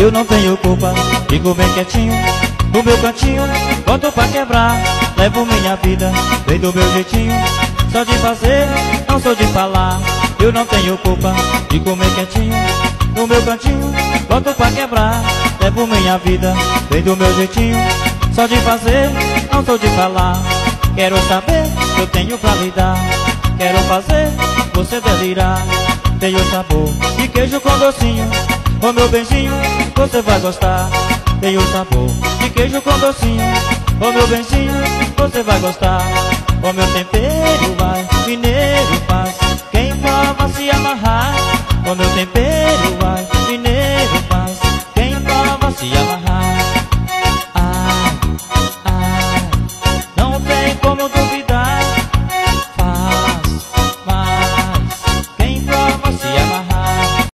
eu não tenho culpa. Fico bem quietinho, no meu cantinho, boto pra quebrar. Levo minha vida, bem do meu jeitinho, só de fazer, não sou de falar. Eu não tenho culpa, fico bem quietinho, no meu cantinho, boto pra quebrar. Levo minha vida, bem do meu jeitinho, só de fazer, não sou de falar. Quero saber, eu tenho pra lhe dar. Quero fazer, você delirar. Tenho sabor de queijo com docinho, ô meu benzinho, você vai gostar. Tenho sabor de queijo com docinho, ô meu benzinho, você vai gostar. O meu tempero vai, mineiro faz, quem prova se amarrar. O meu tempero